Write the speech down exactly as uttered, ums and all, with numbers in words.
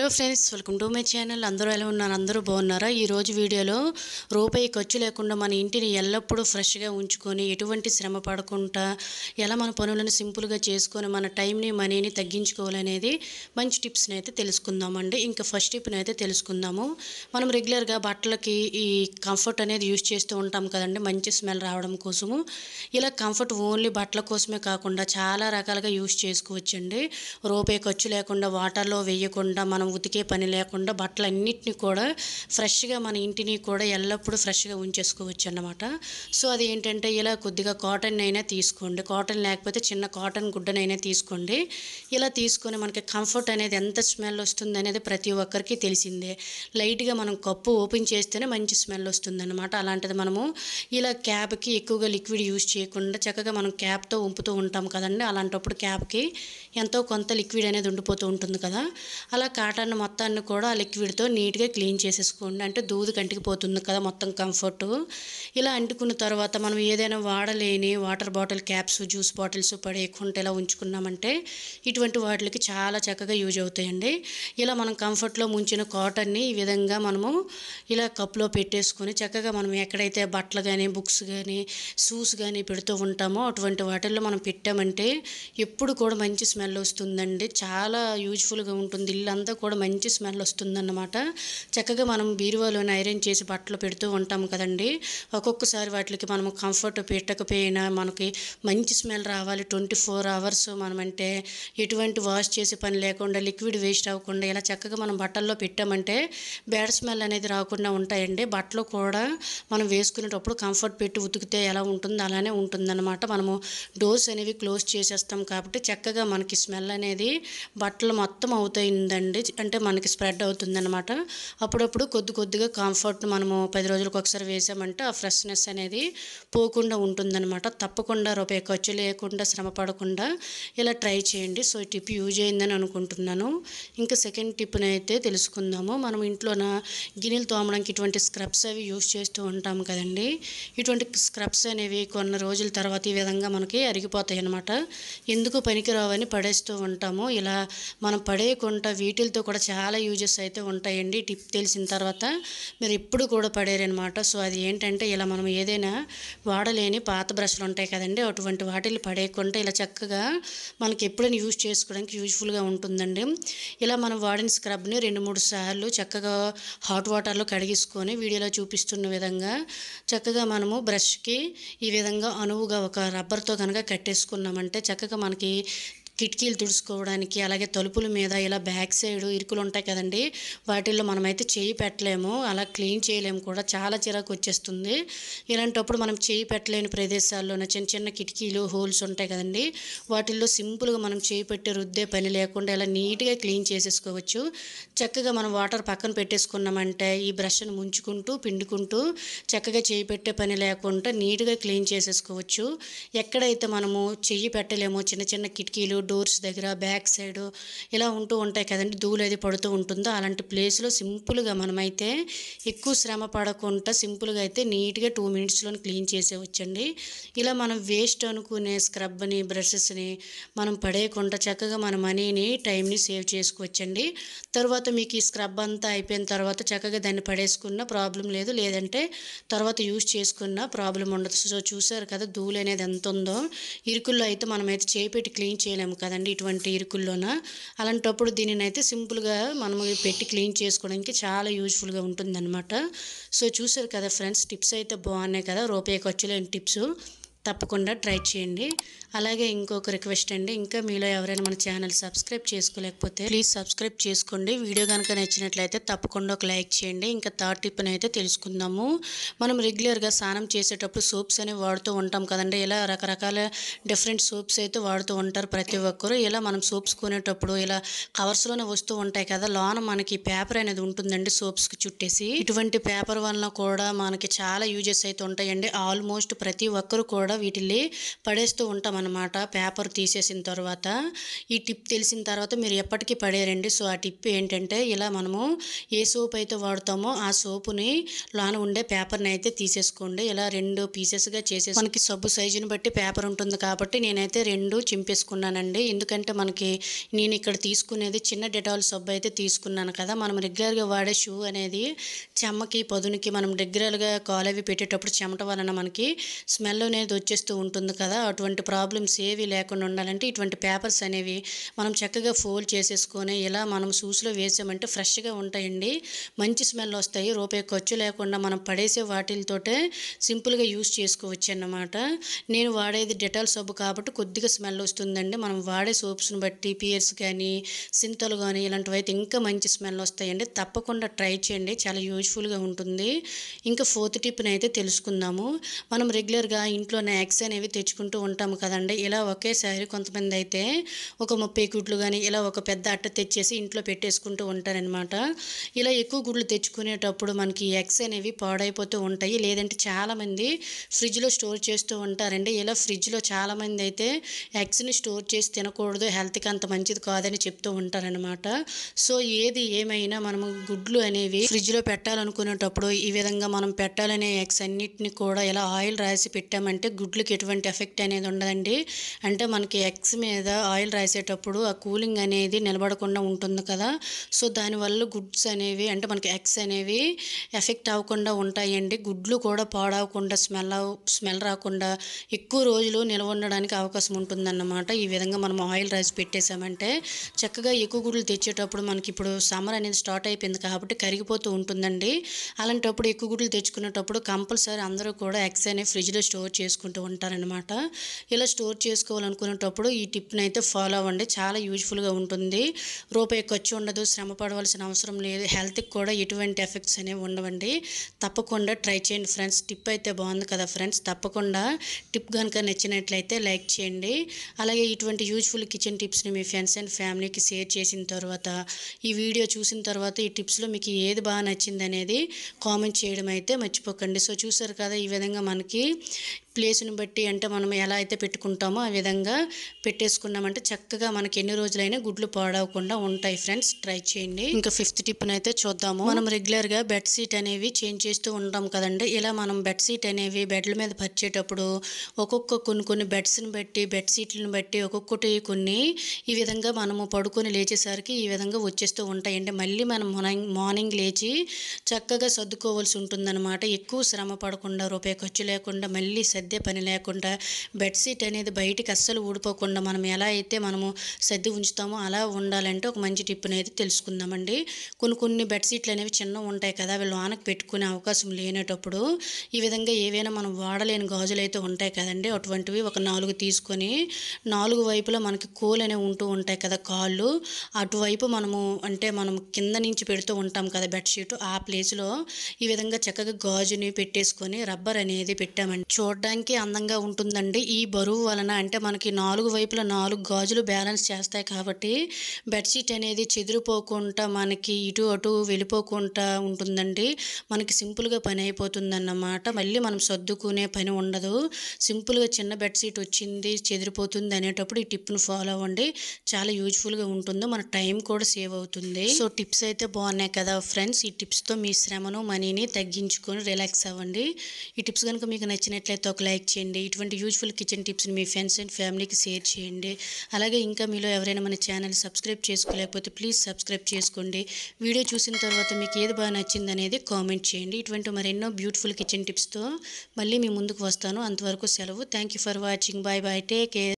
Hello friends, welcome to my channel. అందరూ ఎలా ఉన్నారు? అందరూ బాగున్నారా? ఈరోజు వీడియోలో రూపాయి ఖర్చు లేకుండా మన ఇంటిని ఎల్లప్పుడూ ఫ్రెష్గా ఉంచుకొని ఎటువంటి శ్రమ పడకుండా ఎలా మన పనులను సింపుల్గా చేసుకొని మన టైంని మనీని తగ్గించుకోవాలనేది మంచి టిప్స్ని అయితే తెలుసుకుందామండి. ఇంకా ఫస్ట్ టిప్ని అయితే తెలుసుకుందాము. మనం రెగ్యులర్గా బట్టలకి ఈ కంఫర్ట్ అనేది యూజ్ చేస్తూ ఉంటాం కదండి, మంచి స్మెల్ రావడం కోసము. ఇలా కంఫర్ట్ ఓన్లీ బట్టల కోసమే కాకుండా చాలా రకాలుగా యూజ్ చేసుకోవచ్చండి. రూపాయి ఖర్చు లేకుండా వాటర్లో వేయకుండా మనం ఉతికే పని లేకుండా బట్టలన్నిటిని కూడా ఫ్రెష్గా మన ఇంటిని కూడా ఎల్లప్పుడూ ఫ్రెష్గా ఉంచేసుకోవచ్చు అన్నమాట. సో అది ఏంటంటే ఇలా కొద్దిగా కాటన్ అయినా తీసుకోండి, కాటన్ లేకపోతే చిన్న కాటన్ గుడ్డనైనా తీసుకోండి. ఇలా తీసుకొని మనకి కంఫర్ట్ అనేది ఎంత స్మెల్ వస్తుంది అనేది ప్రతి ఒక్కరికి తెలిసిందే. లైట్గా మనం కప్పు ఓపెన్ చేస్తేనే మంచి స్మెల్ వస్తుంది అన్నమాట. అలాంటిది మనము ఇలా క్యాప్కి ఎక్కువగా లిక్విడ్ యూజ్ చేయకుండా చక్కగా మనం క్యాప్తో ఉంపుతూ ఉంటాం కదండి. అలాంటప్పుడు క్యాప్కి ఎంతో కొంత లిక్విడ్ అనేది ఉండిపోతూ ఉంటుంది కదా. అలా కాటన్ మొత్తాన్ని కూడా ఆ లిక్విడ్తో నీట్గా క్లీన్ చేసేసుకోండి. అంటే దూది కంటికి పోతుంది కదా మొత్తం కంఫర్ట్. ఇలా అంటుకున్న తర్వాత మనం ఏదైనా వాడలేని water bottle caps, juice bottles పడేయకుండా ఇలా ఉంచుకున్నామంటే ఇటువంటి వాటికి చాలా చక్కగా యూజ్ అవుతాయండి. ఇలా మనం కంఫర్ట్లో ముంచిన కాటన్ని ఈ విధంగా మనము ఇలా కప్లో పెట్టేసుకొని చక్కగా మనం ఎక్కడైతే బట్టలు కానీ, బుక్స్ కానీ, షూస్ కానీ పెడుతూ ఉంటామో అటువంటి వాటిల్లో మనం పెట్టామంటే ఎప్పుడు కూడా మంచి స్మెల్ వస్తుందండి. చాలా యూజ్ఫుల్గా ఉంటుంది. ఇల్లంతా కూడా మంచి స్మెల్ వస్తుందన్నమాట. చక్కగా మనం బీరువాలోని ఐరన్ చేసి బట్టలు పెడుతూ ఉంటాం కదండి. ఒక్కొక్కసారి వాటికి మనం కంఫర్ట్ పెట్టకపోయినా మనకి మంచి స్మెల్ రావాలి, ట్వంటీ ఫోర్ అవర్స్ మనం అంటే ఎటువంటి వాష్ చేసే పని లేకుండా, లిక్విడ్ వేస్ట్ అవ్వకుండా ఇలా చక్కగా మనం బట్టల్లో పెట్టామంటే బ్యాడ్ స్మెల్ అనేది రాకుండా ఉంటాయండి. బట్టలు కూడా మనం వేసుకునేటప్పుడు కంఫర్ట్ పెట్టి ఉతికితే ఎలా ఉంటుందో అలానే ఉంటుందన్నమాట. మనము డోర్స్ అనేవి క్లోజ్ చేసేస్తాం కాబట్టి చక్కగా మనకి స్మెల్ అనేది బట్టలు మొత్తం అవుతాయిందండి. అంటే మనకి స్ప్రెడ్ అవుతుందన్నమాట. అప్పుడప్పుడు కొద్ది కొద్దిగా కంఫర్ట్ మనము పది రోజులకు ఒకసారి వేసామంటే ఆ ఫ్రెష్నెస్ అనేది పోకుండా ఉంటుందన్నమాట. తప్పకుండా రూపాయి ఖర్చు లేకుండా, శ్రమ పడకుండా ఇలా ట్రై చేయండి. సో ఈ టిప్ యూజ్ అయిందని అనుకుంటున్నాను. ఇంకా సెకండ్ టిప్ని అయితే తెలుసుకుందాము. మనం ఇంట్లోన గిన్నెలు తోమడానికి ఇటువంటి స్క్రబ్స్ అవి యూజ్ చేస్తూ ఉంటాం కదండి. ఇటువంటి స్క్రబ్స్ అనేవి కొన్ని రోజుల తర్వాత ఈ విధంగా మనకి అరిగిపోతాయి అన్నమాట. ఎందుకు పనికిరావని పడేస్తూ ఉంటాము. ఇలా మనం పడేయకుండా వీటితో కూడా చాలా యూజెస్ అయితే ఉంటాయండి. టిప్ తెలిసిన తర్వాత మీరు ఎప్పుడు కూడా పడేరనమాట. సో అది ఏంటంటే ఇలా మనం ఏదైనా వాడలేని పాత బ్రష్లు ఉంటాయి కదండి, అటువంటి వాటిని పడేయకుండా ఇలా చక్కగా మనకి ఎప్పుడైనా యూజ్ చేసుకోవడానికి యూజ్ఫుల్గా ఉంటుందండి. ఇలా మనం వాడిన స్క్రబ్ని రెండు మూడు సార్లు చక్కగా హాట్ వాటర్లో కడిగేసుకొని వీడియోలో చూపిస్తున్న విధంగా చక్కగా మనము బ్రష్కి ఈ విధంగా అనువుగా ఒక రబ్బర్తో కనుక కట్టేసుకున్నామంటే చక్కగా మనకి కిటికీలు తుడుచుకోవడానికి, అలాగే తలుపుల మీద ఇలా బ్యాక్ సైడ్ ఇరుకులు ఉంటాయి కదండి, వాటిల్లో మనమైతే చేయి పెట్టలేము, అలా క్లీన్ చేయలేము కూడా, చాలా చిరాకు వచ్చేస్తుంది. ఇలాంటప్పుడు మనం చేయి పెట్టలేని ప్రదేశాల్లోనే చిన్న చిన్న కిటికీలు హోల్స్ ఉంటాయి కదండి, వాటిల్లో సింపుల్గా మనం చేయి పెట్టి రుద్దే పని లేకుండా ఇలా నీట్గా క్లీన్ చేసేసుకోవచ్చు. చక్కగా మనం వాటర్ పక్కన పెట్టేసుకున్నామంటే ఈ బ్రష్ను ముంచుకుంటూ పిండుకుంటూ చక్కగా చేయి పెట్టే పని లేకుండా నీట్గా క్లీన్ చేసేసుకోవచ్చు. ఎక్కడైతే మనము చెయ్యి పెట్టలేమో చిన్న చిన్న కిటికీలు, డోర్స్ దగ్గర, బ్యాక్ సైడ్ ఇలా ఉంటూ ఉంటాయి కదండి, ధూళి అది పడుతూ ఉంటుందో అలాంటి ప్లేస్లో సింపుల్గా మనమైతే ఎక్కువ శ్రమ పడకుండా సింపుల్గా అయితే నీట్గా టూ మినిట్స్లో క్లీన్ చేసేవచ్చండి. ఇలా మనం వేస్ట్ అనుకునే స్క్రబ్ని, బ్రషెస్ని మనం పడేయకుండా చక్కగా మన మనీని, టైంని సేవ్ చేసుకోవచ్చండి. తర్వాత మీకు ఈ స్క్రబ్ అంతా అయిపోయిన తర్వాత చక్కగా దాన్ని పడేసుకున్న ప్రాబ్లం లేదు, లేదంటే తర్వాత యూజ్ చేసుకున్న ప్రాబ్లం ఉండదు. సో చూసారు కదా ధూళి అనేది ఎంత ఉందో. ఇరుకుల్లో అయితే మనమైతే చేయి పెట్టి క్లీన్ చేయలేము కదండి ఇటువంటి ఇరుకుల్లోన. అలాంటప్పుడు దీనిని అయితే సింపుల్గా మనము పెట్టి క్లీన్ చేసుకోవడానికి చాలా యూజ్ఫుల్గా ఉంటుందన్నమాట. సో చూసారు కదా ఫ్రెండ్స్, టిప్స్ అయితే బాగున్నాయి కదా, రూపాయి ఖర్చు లేని టిప్స్. తప్పకుండా ట్రై చేయండి. అలాగే ఇంకొక రిక్వెస్ట్ అండి, ఇంకా మీలో ఎవరైనా మన ఛానల్ సబ్స్క్రైబ్ చేసుకోలేకపోతే ప్లీజ్ సబ్స్క్రైబ్ చేసుకోండి. వీడియో కనుక నచ్చినట్లయితే తప్పకుండా ఒక లైక్ చేయండి. ఇంకా థర్డ్ టిప్ని అయితే తెలుసుకుందాము. మనం రెగ్యులర్గా స్నానం చేసేటప్పుడు సోప్స్ అనేవి వాడుతూ ఉంటాం కదండి. ఇలా రకరకాల డిఫరెంట్ సోప్స్ అయితే వాడుతూ ఉంటారు ప్రతి ఒక్కరు. ఇలా మనం సోప్స్ కొనేటప్పుడు ఇలా కవర్స్లోనే వస్తూ ఉంటాయి కదా, లోన మనకి పేపర్ అనేది ఉంటుందండి సోప్స్కి చుట్టేసి. ఇటువంటి పేపర్ వలన కూడా మనకి చాలా యూజెస్ అయితే ఉంటాయండి. ఆల్మోస్ట్ ప్రతి ఒక్కరు కూడా కూడా వీటిల్ని పడేస్తూ ఉంటామన్నమాట పేపర్ తీసేసిన తర్వాత. ఈ టిప్ తెలిసిన తర్వాత మీరు ఎప్పటికీ పడేయరండి. సో ఆ టిప్ ఏంటంటే ఇలా మనము ఏ సోప్ అయితే వాడతామో ఆ సోపుని లోన ఉండే పేపర్ని అయితే తీసేసుకోండి. ఇలా రెండు పీసెస్గా చేసేసి మనకి సబ్బు సైజుని బట్టి పేపర్ ఉంటుంది కాబట్టి నేనైతే రెండు చింపేసుకున్నానండి. ఎందుకంటే మనకి నేను ఇక్కడ తీసుకునేది చిన్న డెటాల్ సబ్బు అయితే తీసుకున్నాను కదా. మనం రెగ్యులర్గా వాడే షూ అనేది చెమ్మకి పదునికి మనం రెగ్యులర్గా కాలు అవి పెట్టేటప్పుడు చెమట వలన మనకి స్మెల్ అనేది వచ్చేస్తూ ఉంటుంది కదా. అటువంటి ప్రాబ్లమ్స్ ఏవి లేకుండా ఉండాలంటే ఇటువంటి పేపర్స్ అనేవి మనం చక్కగా ఫోల్డ్ చేసేసుకొని ఇలా మనం షూస్లో వేసామంటే ఫ్రెష్గా ఉంటాయండి. మంచి స్మెల్ వస్తాయి. రూపాయి ఖర్చు లేకుండా మనం పడేసే వాటితోటే సింపుల్గా యూస్ చేసుకోవచ్చు అన్నమాట. నేను వాడేది డెటాల్ సబ్బు కాబట్టి కొద్దిగా స్మెల్ వస్తుందండి. మనం వాడే సోప్స్ని బట్టి పియర్స్ కానీ సింతలు కానీ ఇలాంటివి అయితే ఇంకా మంచి స్మెల్ వస్తాయండి. తప్పకుండా ట్రై చేయండి, చాలా యూజ్ఫుల్గా ఉంటుంది. ఇంకా ఫోర్త్ టిప్ని అయితే తెలుసుకుందాము. మనం రెగ్యులర్గా ఇంట్లో ఎగ్స్ అనేవి తెచ్చుకుంటూ ఉంటాము కదండి. ఇలా ఒకేసారి కొంతమంది అయితే ఒక ముప్పై గుడ్లు కానీ ఇలా ఒక పెద్ద అట్ట తెచ్చేసి ఇంట్లో పెట్టేసుకుంటూ ఉంటారనమాట. ఇలా ఎక్కువ గుడ్లు తెచ్చుకునేటప్పుడు మనకి ఎగ్స్ అనేవి పాడైపోతూ ఉంటాయి. లేదంటే చాలామంది ఫ్రిడ్జ్లో స్టోర్ చేస్తూ ఉంటారండి. ఇలా ఫ్రిడ్జ్లో చాలామంది అయితే ఎగ్స్ని స్టోర్ చేసి తినకూడదు, హెల్త్కి అంత మంచిది కాదని చెప్తూ ఉంటారనమాట. సో ఏది ఏమైనా మనము గుడ్లు అనేవి ఫ్రిడ్జ్లో పెట్టాలనుకునేటప్పుడు ఈ విధంగా మనం పెట్టాలనే ఎగ్స్ అన్నిటిని కూడా ఇలా ఆయిల్ రాసి పెట్టామంటే గుడ్లకి ఎటువంటి ఎఫెక్ట్ అనేది ఉండదండి. అంటే మనకి ఎగ్స్ మీద ఆయిల్ రాసేటప్పుడు ఆ కూలింగ్ అనేది నిలబడకుండా ఉంటుంది కదా. సో దానివల్ల గుడ్స్ అనేవి అంటే మనకి ఎగ్స్ అనేవి ఎఫెక్ట్ అవ్వకుండా ఉంటాయండి. గుడ్లు కూడా పాడవకుండా స్మెల్ స్మెల్ రాకుండా ఎక్కువ రోజులు నిల్వ ఉండడానికి అవకాశం ఉంటుందన్నమాట. ఈ విధంగా మనం ఆయిల్ రాసి పెట్టేసామంటే చక్కగా ఎక్కువ గుడ్లు తెచ్చేటప్పుడు మనకి ఇప్పుడు సమ్మర్ అనేది స్టార్ట్ అయిపోయింది కాబట్టి కరిగిపోతూ ఉంటుందండి. అలాంటప్పుడు ఎక్కువ గుడ్లు తెచ్చుకునేటప్పుడు కంపల్సరీ అందరూ కూడా ఎగ్స్ అనేవి ఫ్రిడ్జ్లో స్టోర్ చేసుకుంటూ ఉంటారనమాట. ఇలా స్టోర్ చేసుకోవాలనుకునేటప్పుడు ఈ టిప్ని అయితే ఫాలో అవ్వండి, చాలా యూజ్ఫుల్గా ఉంటుంది. రూపాయి ఖర్చు ఉండదు, శ్రమ పడవలసిన అవసరం లేదు, హెల్త్కి కూడా ఎటువంటి ఎఫెక్ట్స్ అనేవి ఉండవండి. తప్పకుండా ట్రై చేయండి ఫ్రెండ్స్. టిప్ అయితే బాగుంది కదా ఫ్రెండ్స్. తప్పకుండా టిప్ కనుక నచ్చినట్లయితే లైక్ చేయండి. అలాగే ఇటువంటి యూజ్ఫుల్ కిచెన్ టిప్స్ని మీ ఫ్రెండ్స్ అండ్ ఫ్యామిలీకి షేర్ చేసిన తర్వాత ఈ వీడియో చూసిన తర్వాత ఈ టిప్స్లో మీకు ఏది బాగా నచ్చింది అనేది కామెంట్ చేయడం అయితే మర్చిపోకండి. సో చూసారు కదా, ఈ విధంగా మనకి ప్లేస్ని బట్టి అంటే మనం ఎలా అయితే పెట్టుకుంటామో ఆ విధంగా పెట్టేసుకున్నామంటే చక్కగా మనకి ఎన్ని రోజులైనా గుడ్లు పాడవకుండా ఉంటాయి ఫ్రెండ్స్. ట్రై చేయండి. ఇంకా ఫిఫ్త్ టిప్ని అయితే చూద్దాము. మనం రెగ్యులర్గా బెడ్ షీట్ అనేవి చేంజ్ చేస్తూ ఉంటాం కదండి. ఇలా మనం బెడ్ షీట్ అనేవి బెడ్ల మీద పరిచేటప్పుడు ఒక్కొక్క కొన్ని కొన్ని బెడ్స్ని బట్టి బెడ్ షీట్లను బట్టి ఒక్కొక్కటి కొన్ని ఈ విధంగా మనము పడుకొని లేచేసరికి ఈ విధంగా వచ్చేస్తూ ఉంటాయండి. మళ్ళీ మనం మార్నింగ్ మార్నింగ్ లేచి చక్కగా సర్దుకోవాల్సి ఉంటుందన్నమాట. ఎక్కువ శ్రమ పడకుండా రూపాయి ఖర్చు లేకుండా మళ్ళీ సర్దే పని లేకుండా బెడ్షీట్ అనేది బయటికి అస్సలు ఊడిపోకుండా మనం ఎలా అయితే మనము సర్ది ఉంచుతామో అలా ఉండాలంటే ఒక మంచి టిప్ని అయితే తెలుసుకుందామండి. కొన్ని కొన్ని బెడ్షీట్లు అనేవి చిన్నవి ఉంటాయి కదా, అవి లోనకి పెట్టుకునే అవకాశం లేనేటప్పుడు ఈ విధంగా ఏవైనా మనం వాడలేని గాజులు అయితే ఉంటాయి కదండి, అటువంటివి ఒక నాలుగు తీసుకొని నాలుగు వైపులా మనకి కోల్ అనేవి ఉంటూ ఉంటాయి కదా కాళ్ళు, అటువైపు మనము అంటే మనం కింద నుంచి పెడుతూ ఉంటాం కదా బెడ్షీట్, ఆ ప్లేస్లో ఈ విధంగా చక్కగా గాజుని పెట్టేసుకొని రబ్బర్ అనేది పెట్టామండి. చూడడానికి అందంగా ఉంటుందండి. ఈ బరువు వలన అంటే మనకి నాలుగు వైపుల నాలుగు గాజులు బ్యాలెన్స్ చేస్తాయి కాబట్టి బెడ్షీట్ అనేది చెదిరిపోకుండా మనకి ఇటు అటు వెళ్ళిపోకుండా ఉంటుందండి. మనకి సింపుల్గా పని అయిపోతుందన్నమాట. మళ్ళీ మనం సర్దుకునే పని ఉండదు. సింపుల్గా చిన్న బెడ్షీట్ వచ్చింది చెదిరిపోతుంది అనేటప్పుడు ఈ టిప్ను ఫాలో అవ్వండి, చాలా యూజ్ఫుల్గా ఉంటుంది. మన టైం కూడా సేవ్ అవుతుంది. సో టిప్స్ అయితే బాగున్నాయి కదా ఫ్రెండ్స్. ఈ టిప్స్తో మీ శ్రమను మనీని తగ్గించుకొని రిలాక్స్ అవ్వండి. ఈ టిప్స్ కనుక మీకు నచ్చినట్లయితే ఒక లైక్ చేయండి. ఇటువంటి యూజ్ఫుల్ కిచెన్ టిప్స్ని మీ ఫ్రెండ్స్ అండ్ ఫ్యామిలీకి షేర్ చేయండి. అలాగే ఇంకా మీలో ఎవరైనా మన ఛానల్ సబ్స్క్రైబ్ చేసుకోలేకపోతే ప్లీజ్ సబ్స్క్రైబ్ చేసుకోండి. వీడియో చూసిన తర్వాత మీకు ఏది బాగా నచ్చింది అనేది కామెంట్ చేయండి. ఇటువంటి మరెన్నో బ్యూటిఫుల్ కిచెన్ టిప్స్తో మళ్ళీ మీ ముందుకు వస్తాను. అంతవరకు సెలవు. Thank you for watching. Bye bye. Take care.